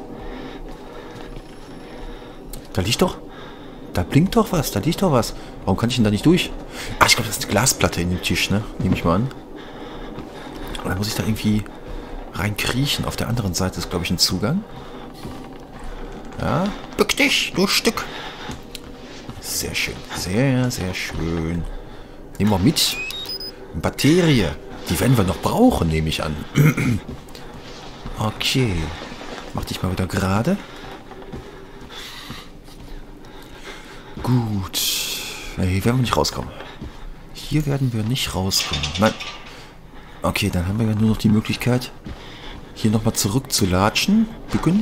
Da liegt doch. Da blinkt doch was. Da liegt doch was. Warum kann ich denn da nicht durch? Ah, ich glaube, das ist eine Glasplatte in dem Tisch, ne? Nehme ich mal an. Oder muss ich da irgendwie reinkriechen? Auf der anderen Seite ist, glaube ich, ein Zugang. Ja. Bück dich, du Stück. Sehr schön. Sehr, sehr schön. Nehmen wir mit. Batterie. Die werden wir noch brauchen, nehme ich an. Okay. Mach dich mal wieder gerade. Gut. Hier werden wir nicht rauskommen. Hier werden wir nicht rauskommen. Nein. Okay, dann haben wir ja nur noch die Möglichkeit, hier nochmal zurück zu latschen. Bücken.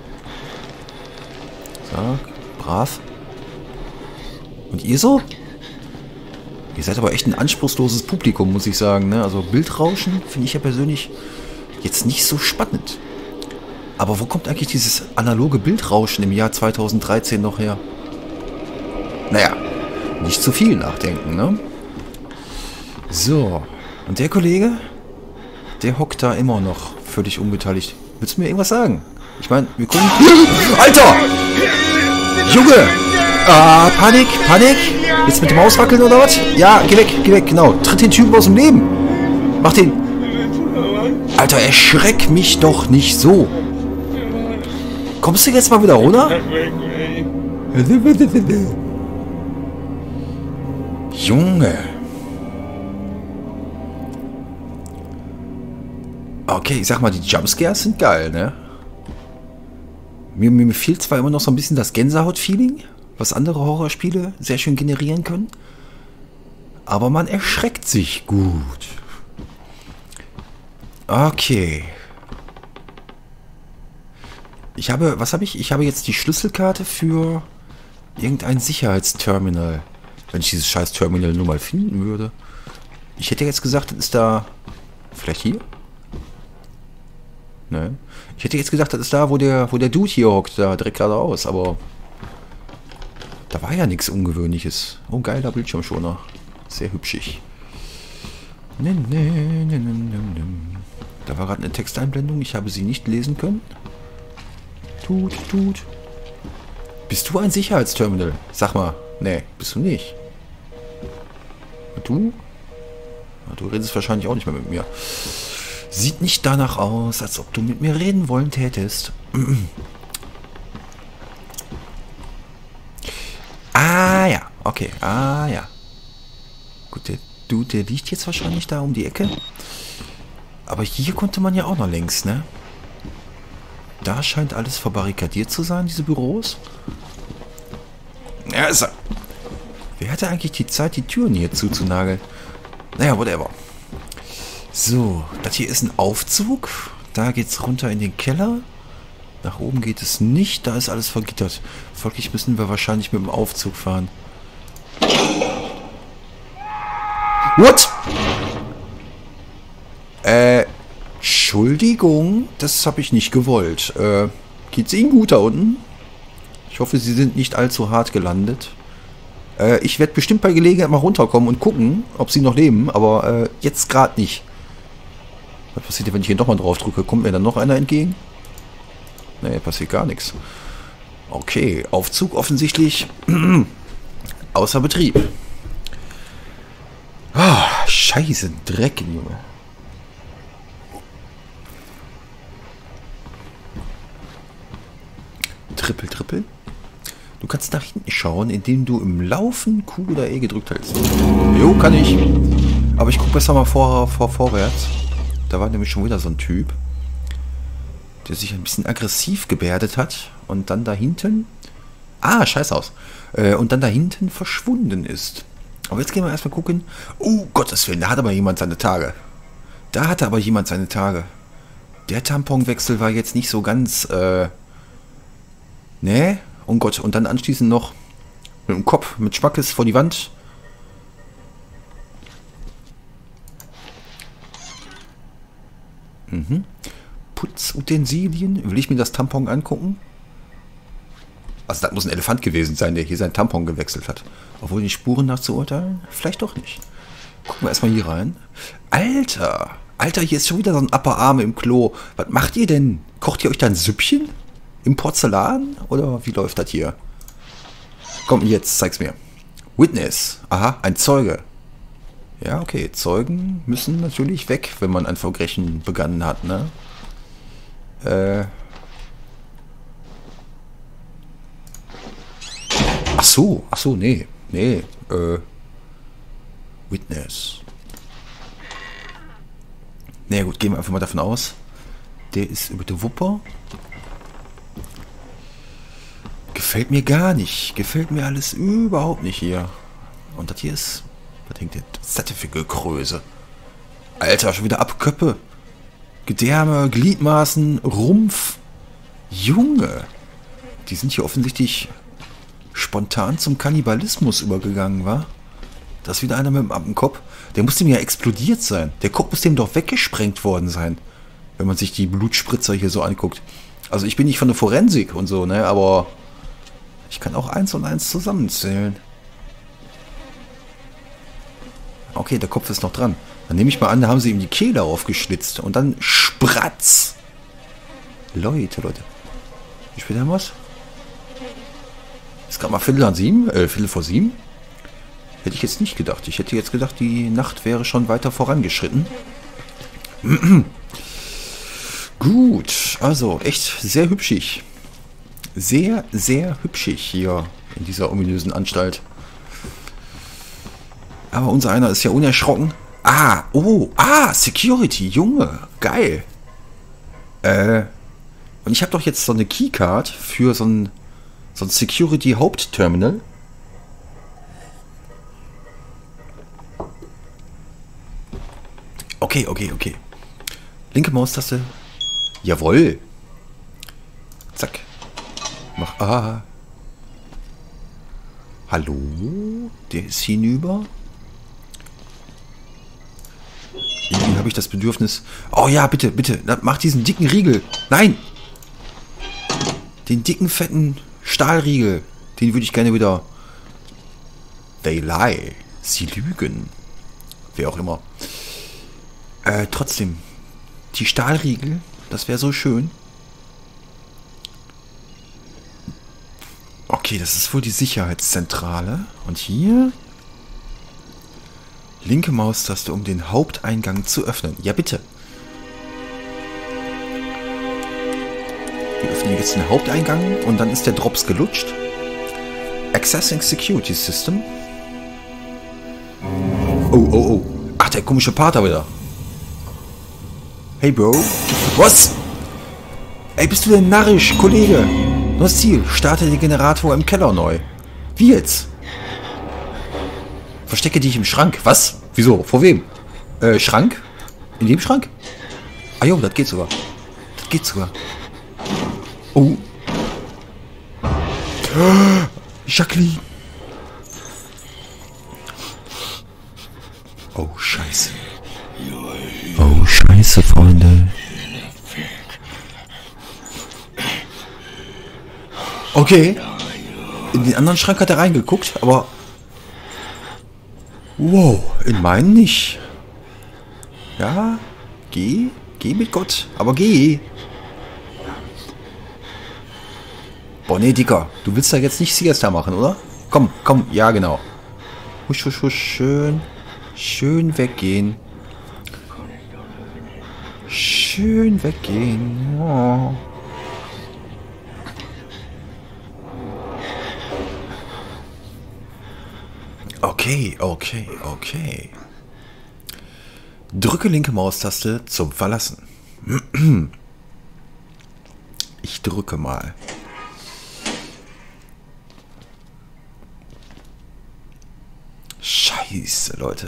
So, brav. Und ihr so? Ihr seid aber echt ein anspruchsloses Publikum, muss ich sagen, ne? Also Bildrauschen finde ich ja persönlich jetzt nicht so spannend. Aber wo kommt eigentlich dieses analoge Bildrauschen im Jahr zweitausenddreizehn noch her? Naja, nicht zu viel nachdenken, ne? So, und der Kollege, der hockt da immer noch völlig unbeteiligt. Willst du mir irgendwas sagen? Ich meine, wir gucken... Alter! Junge! Ah, Panik, Panik! Jetzt mit dem Maus wackeln oder was? Ja, geh weg, geh weg, genau. Tritt den Typen aus dem Leben. Mach den... Alter, erschreck mich doch nicht so. Kommst du jetzt mal wieder runter? Junge. Okay, ich sag mal, die Jumpscares sind geil, ne? Mir, mir fehlt zwar immer noch so ein bisschen das Gänsehaut-Feeling, was andere Horrorspiele sehr schön generieren können. Aber man erschreckt sich gut. Okay. Ich habe, was habe ich? Ich habe jetzt die Schlüsselkarte für irgendein Sicherheitsterminal. Wenn ich dieses scheiß Terminal nur mal finden würde. Ich hätte jetzt gesagt, das ist da... Vielleicht hier? Ne? Ich hätte jetzt gesagt, das ist da, wo der, wo der Dude hier hockt, da direkt geradeaus, aber... Da war ja nichts Ungewöhnliches. Oh, geiler Bildschirmschoner. Sehr hübschig. Ne, ne, ne, ne, ne, ne. Da war gerade eine Texteinblendung, ich habe sie nicht lesen können. Tut, tut. Bist du ein Sicherheitsterminal? Sag mal. Nee, bist du nicht. Und du? Du redest wahrscheinlich auch nicht mehr mit mir. Sieht nicht danach aus, als ob du mit mir reden wollen tätest. Ah ja, okay, ah ja. Gut, der Dude, der liegt jetzt wahrscheinlich da um die Ecke. Aber hier konnte man ja auch noch längs, ne? Da scheint alles verbarrikadiert zu sein, diese Büros. Ja, ist er. Wer hatte eigentlich die Zeit, die Türen hier zuzunageln? Naja, whatever. So, das hier ist ein Aufzug. Da geht's runter in den Keller. Nach oben geht es nicht. Da ist alles vergittert. Folglich müssen wir wahrscheinlich mit dem Aufzug fahren. What? Äh, Entschuldigung. Das habe ich nicht gewollt. Äh, geht's Ihnen gut da unten? Ich hoffe, sie sind nicht allzu hart gelandet. Äh, ich werde bestimmt bei Gelegenheit mal runterkommen und gucken, ob sie noch leben, aber äh, jetzt gerade nicht. Was passiert, wenn ich hier nochmal drauf drücke? Kommt mir dann noch einer entgegen? Nee, passiert gar nichts. Okay, Aufzug offensichtlich außer Betrieb. Ah, scheiße, Dreck, Junge. Trippel, trippel. Du kannst nach hinten schauen, indem du im Laufen Q oder E gedrückt hältst. Jo, kann ich. Aber ich gucke besser mal vor, vor, vorwärts. Da war nämlich schon wieder so ein Typ, der sich ein bisschen aggressiv gebärdet hat und dann da hinten... Ah, scheiß aus. Äh, und dann da hinten verschwunden ist. Aber jetzt gehen wir erstmal gucken. Oh, Gottes Willen, da hat aber jemand seine Tage. Da hatte aber jemand seine Tage. Der Tamponwechsel war jetzt nicht so ganz... Äh, ne? Oh Gott, und dann anschließend noch mit dem Kopf, mit Schmackes vor die Wand. Mhm. Putzutensilien. Will ich mir das Tampon angucken? Also das muss ein Elefant gewesen sein, der hier sein Tampon gewechselt hat. Obwohl die Spuren nach zu urteilen, vielleicht doch nicht. Gucken wir erstmal hier rein. Alter! Alter, hier ist schon wieder so ein Apperarme im Klo. Was macht ihr denn? Kocht ihr euch da ein Süppchen? Im Porzellan? Oder wie läuft das hier? Komm, jetzt, zeig's mir. Witness. Aha, ein Zeuge. Ja, okay. Zeugen müssen natürlich weg, wenn man ein Verbrechen begangen hat, ne? Äh... Ach so, ach so, nee, nee, äh, Witness. Na gut, gehen wir einfach mal davon aus, der ist über der Wupper. Gefällt mir gar nicht, gefällt mir alles überhaupt nicht hier. Und das hier ist, was denkt ihr, Certificate-Größe. Alter, schon wieder Abköppe, Gedärme, Gliedmaßen, Rumpf. Junge, die sind hier offensichtlich... spontan zum Kannibalismus übergegangen war. Das ist wieder einer mit dem Appenkopf. Der musste mir ja explodiert sein. Der Kopf muss dem doch weggesprengt worden sein. Wenn man sich die Blutspritzer hier so anguckt. Also ich bin nicht von der Forensik und so, ne, aber ich kann auch eins und eins zusammenzählen. Okay, der Kopf ist noch dran. Dann nehme ich mal an, da haben sie ihm die Kehle aufgeschlitzt. Und dann Spratz. Leute, Leute. Wie spät haben wir es? Ist gerade mal Viertel an sieben, äh, Viertel vor sieben. Hätte ich jetzt nicht gedacht. Ich hätte jetzt gedacht, die Nacht wäre schon weiter vorangeschritten. Gut, also echt sehr hübschig. Sehr, sehr hübschig hier in dieser ominösen Anstalt. Aber unser einer ist ja unerschrocken. Ah, oh, ah, Security, Junge, geil. Äh, und ich habe doch jetzt so eine Keycard für so ein So ein Security-Hauptterminal. Okay, okay, okay. Linke Maustaste. Jawohl. Zack. Mach A. Hallo? Der ist hinüber. Irgendwie habe ich das Bedürfnis... Oh ja, bitte, bitte. Mach diesen dicken Riegel. Nein! Den dicken, fetten... Stahlriegel, den würde ich gerne wieder... They lie. Sie lügen. Wer auch immer. Äh, trotzdem. Die Stahlriegel, das wäre so schön. Okay, das ist wohl die Sicherheitszentrale. Und hier... Linke Maustaste, um den Haupteingang zu öffnen. Ja, bitte. Wir öffnen jetzt den Haupteingang und dann ist der Drops gelutscht. Accessing Security System. Oh, oh, oh. Ach, der komische Pater wieder. Hey, Bro. Was? Ey, bist du denn narrisch, Kollege? Neues Ziel. Starte den Generator im Keller neu. Wie jetzt? Verstecke dich im Schrank. Was? Wieso? Vor wem? Äh, Schrank? In dem Schrank? Ah jo, das geht sogar. Das geht sogar. Oh. Jacqueline. Oh, scheiße. Oh, scheiße, Freunde. Okay. In den anderen Schrank hat er reingeguckt, aber... Wow, in meinen nicht. Ja, geh, geh mit Gott, aber geh. Boah, nee, Dicker, du willst da jetzt nicht Siesta machen, oder? Komm, komm, ja, genau. Husch, husch, husch, schön, schön weggehen. Schön weggehen. Oh. Okay, okay, okay. Drücke linke Maustaste zum Verlassen. Ich drücke mal. Scheiße, Leute.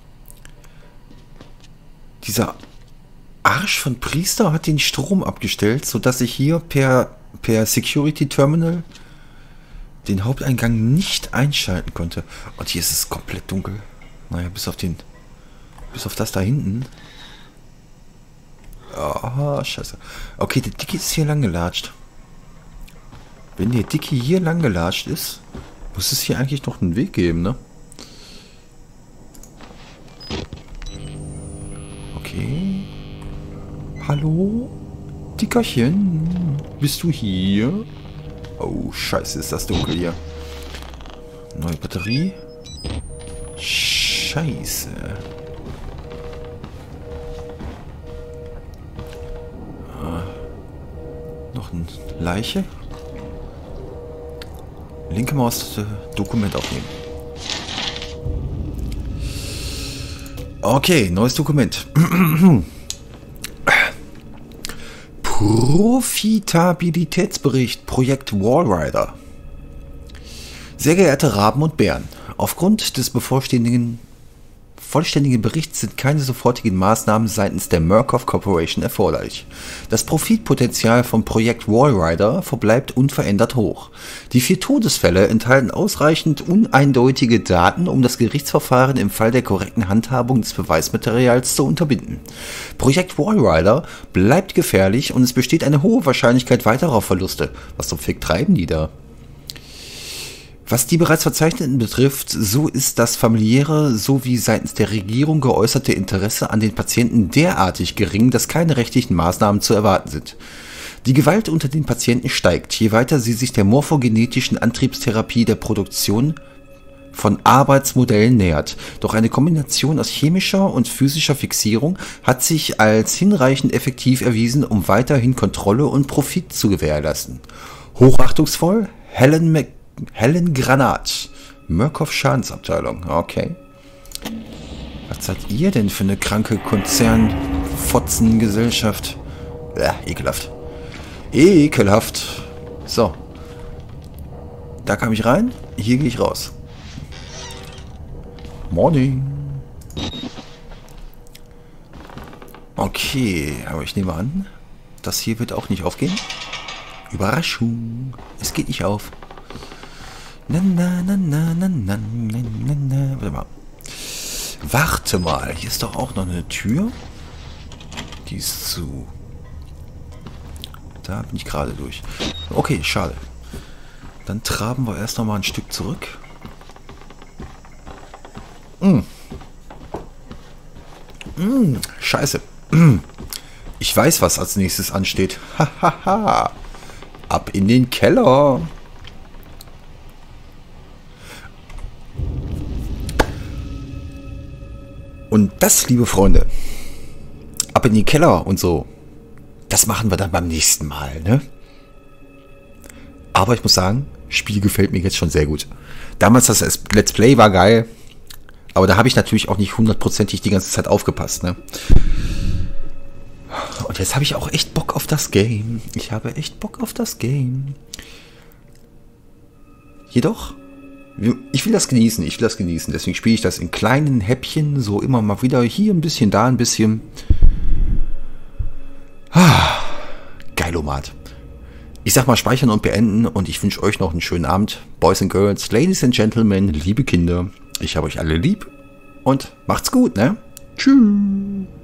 Dieser Arsch von Priester hat den Strom abgestellt, sodass ich hier per, per Security Terminal den Haupteingang nicht einschalten konnte. Und hier ist es komplett dunkel. Naja, bis auf den... Bis auf das da hinten. Oh, scheiße. Okay, der Dicke ist hier lang gelatscht. Wenn der Dicke hier lang gelatscht ist, muss es hier eigentlich noch einen Weg geben, ne? Okay. Hallo? Dickerchen? Bist du hier? Oh, scheiße, ist das dunkel hier. Neue Batterie. Scheiße. Ah. Noch eine Leiche. Linke Maus, Dokument aufnehmen. Okay, neues Dokument. Profitabilitätsbericht Projekt Wallrider. Sehr geehrte Raben und Bären, aufgrund des bevorstehenden vollständigen Berichts sind keine sofortigen Maßnahmen seitens der Murkoff Corporation erforderlich. Das Profitpotenzial vom Projekt Wallrider verbleibt unverändert hoch. Die vier Todesfälle enthalten ausreichend uneindeutige Daten, um das Gerichtsverfahren im Fall der korrekten Handhabung des Beweismaterials zu unterbinden. Projekt Wallrider bleibt gefährlich und es besteht eine hohe Wahrscheinlichkeit weiterer Verluste. Was zum Fick treiben die da? Was die bereits Verzeichneten betrifft, so ist das familiäre sowie seitens der Regierung geäußerte Interesse an den Patienten derartig gering, dass keine rechtlichen Maßnahmen zu erwarten sind. Die Gewalt unter den Patienten steigt, je weiter sie sich der morphogenetischen Antriebstherapie der Produktion von Arbeitsmodellen nähert. Doch eine Kombination aus chemischer und physischer Fixierung hat sich als hinreichend effektiv erwiesen, um weiterhin Kontrolle und Profit zu gewährleisten. Hochachtungsvoll, Helen Mc Helen Granat, Murkoff Schadensabteilung. Okay. Was seid ihr denn für eine kranke Konzern-Fotzengesellschaft? Ja, ekelhaft. Ekelhaft. So. Da kam ich rein, hier gehe ich raus. Morning. Okay, aber ich nehme an, das hier wird auch nicht aufgehen. Überraschung. Es geht nicht auf. Na, na, na, na, na, na, na, na. Warte mal. Warte mal. Hier ist doch auch noch eine Tür. Die ist zu. Da bin ich gerade durch. Okay, schade. Dann traben wir erst noch mal ein Stück zurück. Mm. Mm, scheiße. Mm. Ich weiß, was als nächstes ansteht. Hahaha. Ab in den Keller. Und das, liebe Freunde, ab in den Keller und so, das machen wir dann beim nächsten Mal, ne? Aber ich muss sagen, Spiel gefällt mir jetzt schon sehr gut. Damals das Let's Play war geil, aber da habe ich natürlich auch nicht hundertprozentig die ganze Zeit aufgepasst, ne? Und jetzt habe ich auch echt Bock auf das Game. Ich habe echt Bock auf das Game. Jedoch... Ich will das genießen, ich will das genießen. Deswegen spiele ich das in kleinen Häppchen, so immer mal wieder. Hier ein bisschen, da ein bisschen. Ah, Geilomat. Ich sag mal speichern und beenden und ich wünsche euch noch einen schönen Abend. Boys and Girls, Ladies and Gentlemen, liebe Kinder. Ich habe euch alle lieb und macht's gut, ne? Tschüss.